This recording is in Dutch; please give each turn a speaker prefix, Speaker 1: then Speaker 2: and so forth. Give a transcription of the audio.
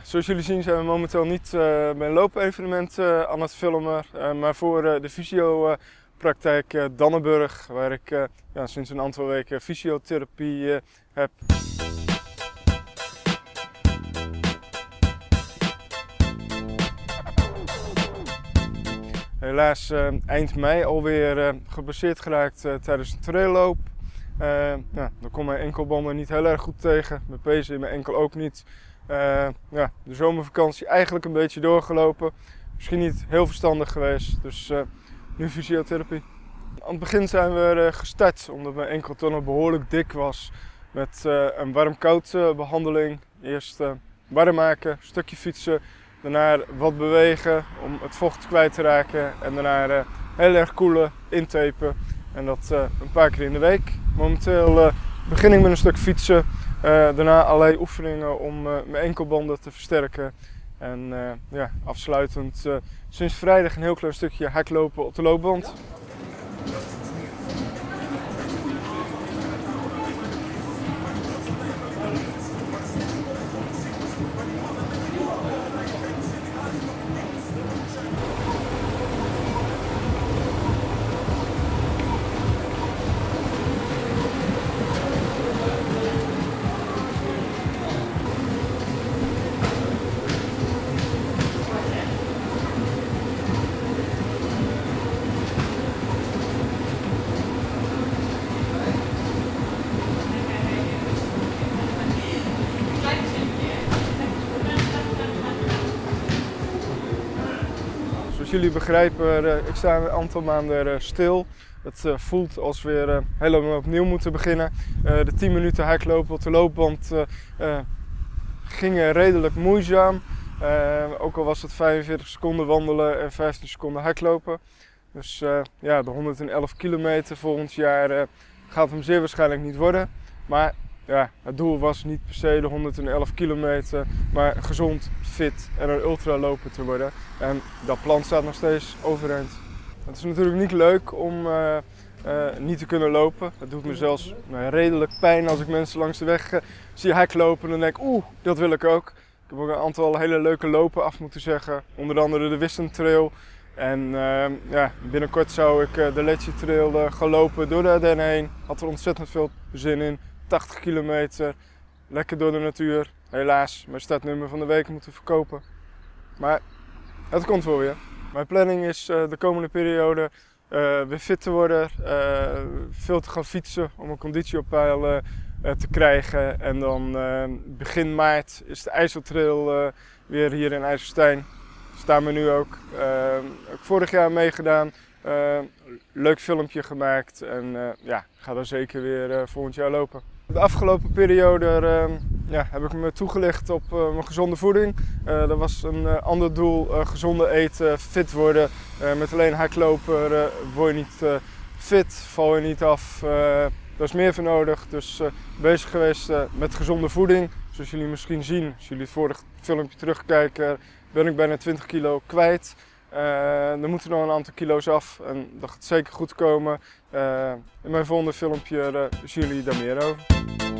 Speaker 1: zoals jullie zien zijn we momenteel niet bij een loopevenement aan het filmen, maar voor de fysiopraktijk Dannenburg, waar ik sinds een aantal weken fysiotherapie heb. Helaas eind mei alweer geblesseerd geraakt tijdens een trailloop. Daar kon mijn enkelbanden niet heel erg goed tegen, mijn pezen in mijn enkel ook niet. De zomervakantie eigenlijk een beetje doorgelopen. Misschien niet heel verstandig geweest, dus nu fysiotherapie. Aan het begin zijn we gestart omdat mijn enkel toch nog behoorlijk dik was. Met een warm-koud behandeling. Eerst warm maken, een stukje fietsen. Daarna wat bewegen om het vocht kwijt te raken. En daarna heel erg koelen, intapen. En dat een paar keer in de week. Momenteel begin ik met een stuk fietsen. Daarna allerlei oefeningen om mijn enkelbanden te versterken. En afsluitend sinds vrijdag een heel klein stukje hardlopen op de loopband. Zoals jullie begrijpen, ik sta een aantal maanden stil. Het voelt als we weer helemaal opnieuw moeten beginnen. De 10 minuten hardlopen op de loopband gingen redelijk moeizaam. Ook al was het 45 seconden wandelen en 15 seconden hardlopen. Dus de 111 kilometer volgend jaar gaat hem zeer waarschijnlijk niet worden. Maar het doel was niet per se de 111 kilometer, maar gezond, fit en een ultraloper te worden. En dat plan staat nog steeds overeind. Het is natuurlijk niet leuk om niet te kunnen lopen. Het doet me zelfs redelijk pijn als ik mensen langs de weg zie hardlopen en dan denk ik, dat wil ik ook. Ik heb ook een aantal hele leuke lopen af moeten zeggen, onder andere de Wisten Trail. En binnenkort zou ik de Letje Trail gaan lopen door de Ardennen heen. Had er ontzettend veel zin in. 80 kilometer, lekker door de natuur. Helaas, mijn startnummer van de week moeten verkopen. Maar het komt wel weer. Mijn planning is de komende periode weer fit te worden. Veel te gaan fietsen om een conditie op peil te krijgen. En dan begin maart is de IJsseltrail weer hier in IJsselstein. Daar staan we nu ook. Ook vorig jaar meegedaan. Leuk filmpje gemaakt en ga daar zeker weer volgend jaar lopen. De afgelopen periode heb ik me toegelicht op mijn gezonde voeding. Dat was een ander doel, gezonde eten, fit worden. Met alleen hardlopen word je niet fit, val je niet af. Daar is meer voor nodig, dus bezig geweest met gezonde voeding. Zoals jullie misschien zien, als jullie het vorige filmpje terugkijken, ben ik bijna 20 kilo kwijt. Er moeten nog een aantal kilo's af en dat gaat zeker goed komen. In mijn volgende filmpje zien jullie daar meer over.